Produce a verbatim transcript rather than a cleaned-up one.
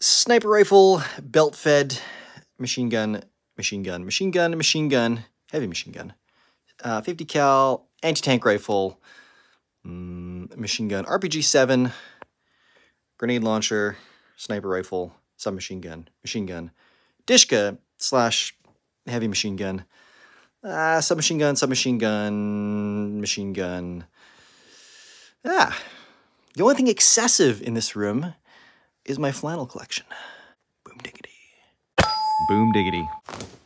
sniper rifle, belt-fed, machine gun, machine gun, machine gun, machine gun, heavy machine gun, uh, fifty cal, anti-tank rifle, mm, machine gun, R P G seven, grenade launcher, sniper rifle, submachine gun, machine gun, Dixxon slash heavy machine gun, uh, submachine gun, submachine gun, machine gun. Ah, the only thing excessive in this room is my flannel collection. Boom diggity. Boom diggity.